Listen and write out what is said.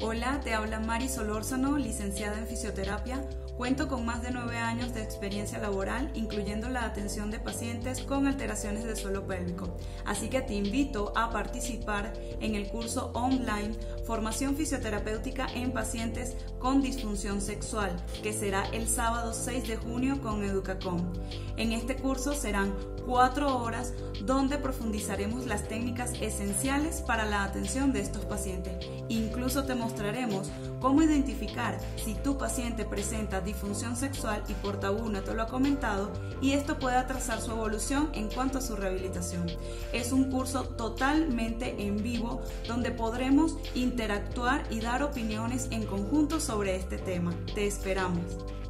Hola, te habla Mari Solórzano, licenciada en fisioterapia. Cuento con más de 9 años de experiencia laboral, incluyendo la atención de pacientes con alteraciones de suelo pélvico. Así que te invito a participar en el curso online Formación Fisioterapéutica en Pacientes con Disfunción Sexual, que será el sábado 6 de junio con Educacom. En este curso serán 4 horas donde profundizaremos las técnicas esenciales para la atención de estos pacientes. Incluso te mostraremos cómo identificar si tu paciente presenta disfunción sexual y por tabú no te lo ha comentado, y esto puede atrasar su evolución en cuanto a su rehabilitación. Es un curso totalmente en vivo donde podremos interactuar y dar opiniones en conjunto sobre este tema. Te esperamos.